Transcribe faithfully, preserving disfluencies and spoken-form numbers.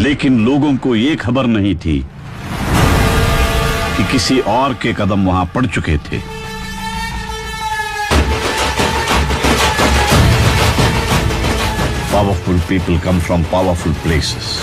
लेकिन लोगों को ये खबर नहीं थी कि किसी और के कदम वहां पड़ चुके थे। Powerful people come from powerful places.